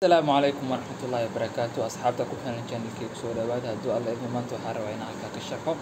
السلام عليكم ورحمة الله وبركاته أصحابتا ku xiran channelkayga soo dhawaada hadduu alla idmo maanta waxaan rabaa inaan halkaa ka sharxo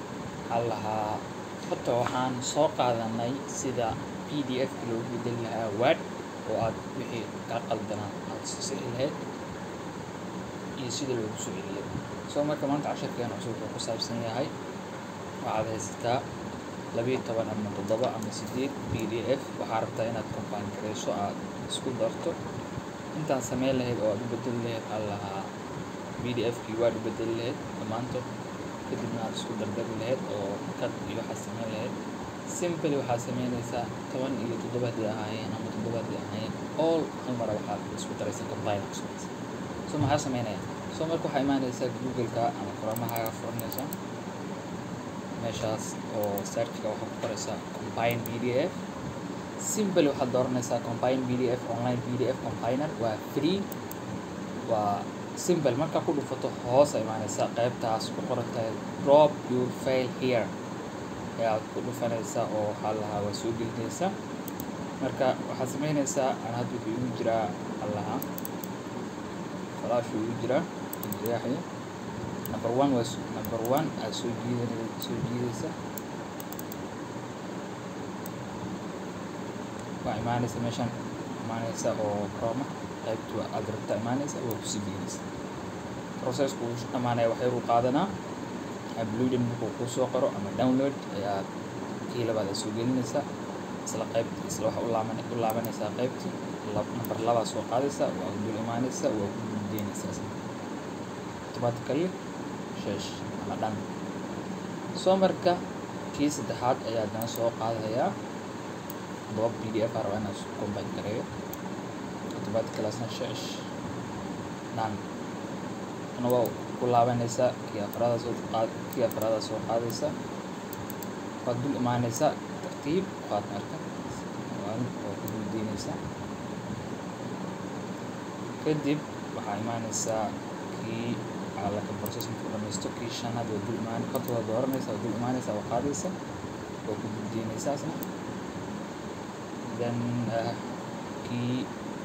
horta waxaan soo qaadanay sida PDF loogu bedeli lahaa Word oo aad wixii ka qaldanaa aad sixi lahayd iyo sida loogu soo celiyo soo marka maanta casharkeena cusub wuxuu ku saabsan yahay waxaad haysataa 12 ama 7 ama 8 PDF waxaad rabtaa inaad combine gareyso aad isku darto intaan sameyn lahayd oo aad u bedeli lahayd PDF-kii waad u bedeli lahayd dhammaantood kadibna aad isku dardari lahayd oo kad iyo waxaad sameyn lahayd simply waxaad sameynaysaa 10 iyo 7 haddii ahaayeen ama 7 haddii ahaayeen all hal mar waxaad isku daraysaa combine ku samaysaa soo maxaa sameynaya soo marka waxaa imaanaysaa Google-ka ama Chrome-haaga furanaysaa meeshaas oo search-ka waxaad ku qoraysaa combine PDF simply waxaad dooranaysaa combine PDF online PDF combiner waa free waa simple marka ku dhufato hoos ay imaanaysaa qaybtaas ku qoran tahay drop your file here aad ku dhufanaysaa oo waa soo gelinaysaa marka waxaad sameynaysaa aan hadda wuxuu igu jiraa flash igu jiraa injaaxi number 1 aad soo jiidaysaa imaanaysa meeshan imaanaysa oo Chrome qaybtu aad rabta imaanaysa oo ku sigeynaysa process-ku dhamaanaya waxay u qaadanaa uploading markuu ku soo qoro ama download ayaa kii labaad soo gelinaysa isla waxa u laabanaysa qaybtii number 2 soo qaadaysa waa u dul imaanaysa waa ku gudbinaysa automatically sheesh ama dhan soo marka kii saddexaad ayaa dana soo qaadaya doob PDF arabaa inaan isku combine gareeyo automatically sheesh dhan waa ku laabanaysaa kii afraad soo qaadaysa waad dul imaanaysaa tartiib qaad marka waa ku gudbinaysaa kadib waxaa imaanaysaa kii alaka process markuu dhammaysto kii shanaad waa dul imaanaysaa khadwada dooranaysaa waa dul imaanaysaa waa qaadaysaa waa ku gudbinaysaa isna then kii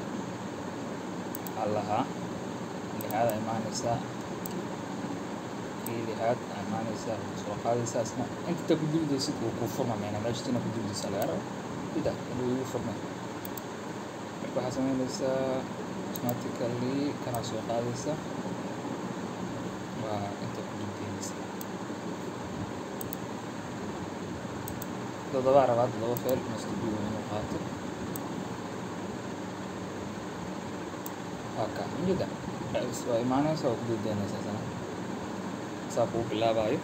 lixaad imaanaysaa kii lixaad imaanaysaa soo qaadaysaa isna inta ku dildaysid uu ku furmamayna meeshtina ku dildaysaa laga rabo ida inuu igu furmay marka waxaa sameynaysaa automatically kana soo qaadaysaa waa inta ku dildaynaysaa todoba feel must be inuu qaato haka injida waa imaanaysa oo ku dildaynaysaa sana saa kuu bilaabayo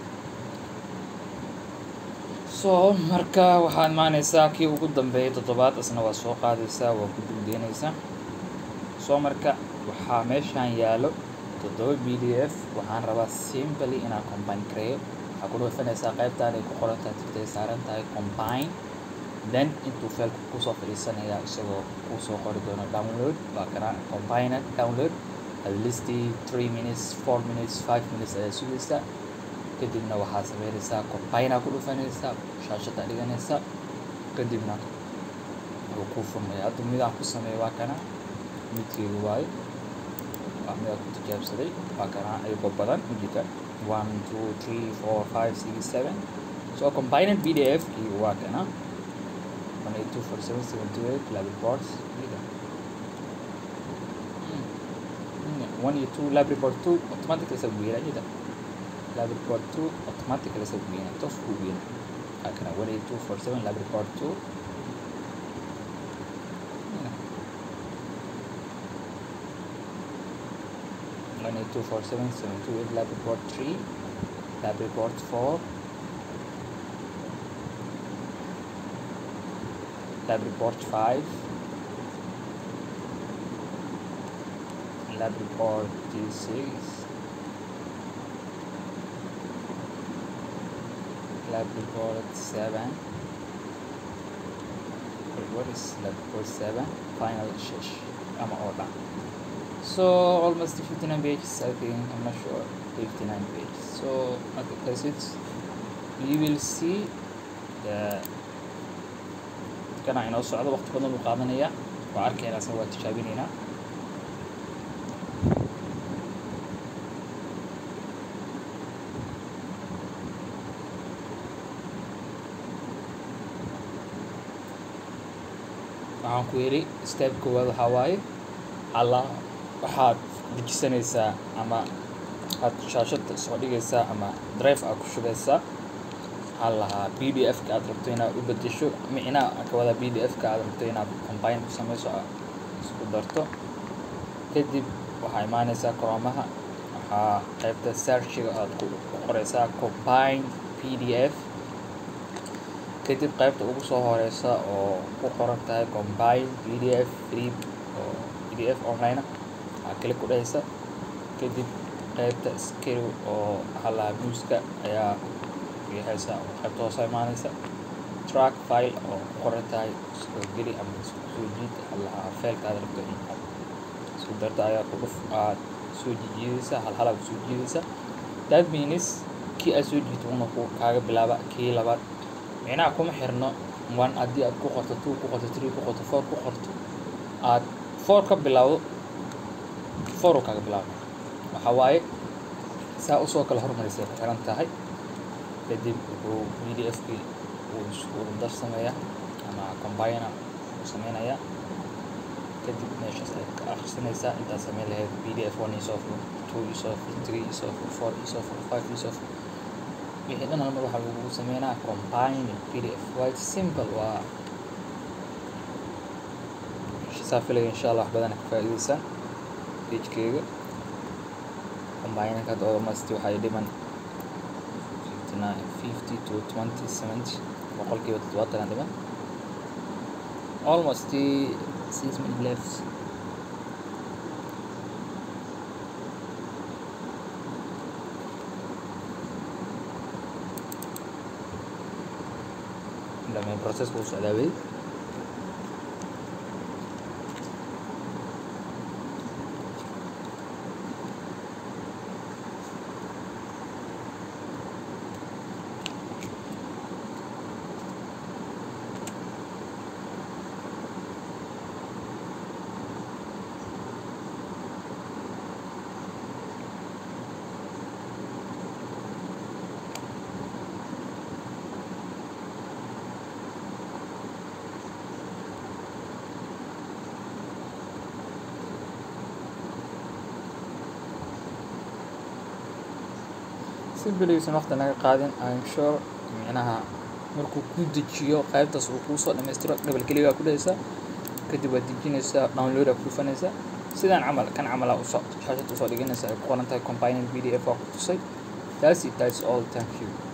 soo marka waxaad imaanaysaa kii ugu dambeeyay toddobaad isna waa soo qaadaysaa waa ku dildaynaysaa soo marka waxaa meeshaan yaalo 7 PDF waxaan rabaa simply inaan combine gareeyo waxaa ku dhufanaysaa qaybtaan ay ku qoran tahay tigtay saaran tahay combine then intuu failku kusoo fadhiisanaya isagoo kusoo qori doono download waa kana combiner download at least 3 minutes 4 minutes 5 minutes ayaa sugaysaa kadibna waxaa sameynaysaa combiner ku dhufanaysaa shaashada dhiganaysaa kadibna wuxuu ku furmaya hadda midaan ku sameeyo waa kana midkeedu waayo waa midaan ku tijaabsaday waa kana ayagoo badan ujita 1 2 3 4 5 6 7 so combined PDF kii waa kana 1824778 library ports 1 iyo 2 library port 2 automatically sa buuyana ida library port 2 automatically sa buuyana tos ku buuyana akana 18247 library port 2 1824778 library port 3 library port 4 library port 5 library port 6 library port 7 what is library port 7 final shish ama order so almost 59 pages I think I'm not sure 59 pages so okay that's it you will see the kana inoo socdo waqti badan u qaadanaya waa arkayna asna waa tijaabinayna waxaan ku yiri step koowaad waxa waaye waxaad dejisanaysaa ama aad shaashada soo dhigaysaa ama drive aad ku shubeysaa PDF-ka aad rabto inaad u bedesho micnaha ka wada PDF-ka aad rabto inaad combine ku sameyso isku darto kadib waxaa imaanaysaa Chrome-aha waxaa qaybta search-ga aad ku qoraysaa combine PDF kadib qaybta ugu soo horeysa oo ku qoran tahay combine PDF free oo PDF online aad klik ku dhahaysa kadib qaybta skill oo muuska ayaa haysa qaybta hoose imaanaysa track file oo ku qoran tahay soo geli ama soo jiid faylka aad rabto inaad isku darto ayaa ku dhuf aad soo jiidaysa hal aad soo jiidaysa that means kii aad soo jiidto uu kaaga bilaaba kii labaad micnaha kuma xirno 1 haddii aad ku qorto 2 ku qorto 3 ku qorto 4 ku qorto aad 4 ka bilowdo 4 kaaga bilaabo waxa waaye saa u soo kala hormarisay ku xiran tahay kadib wuxuu PDF-kii uu isku darsameeyaa ama combiner uu sameynaya kadib meeshaas aad ka akhrisanaysaa intaad sameyn lahayd PDF 1 is of 2 is of 3 is of 4 is of 5 is of wixii dhan halmar waxaa lagu sameynaa combine PDF quite simple waa saafilay insha Allah wax badan ka faa'iideysan page-kayga combine-ka almost waxay dhiman 50 to 20 70 boqolkiiba 70 dhiman almost 6 minutes left لما البروسيس وصل على simply isan waqti naga qaadin I'm sure micnaha markuu ku dejiyo qaybtaas uu ku soo dhameystiro double click ku dhaysa kadib waad dejinaysaa download ku dhufanaysaa sidaan kan camal u soo shaashada u soo dhiganaysaa ay ku qoran tahay combining PDF oo ku tusay that's all thank you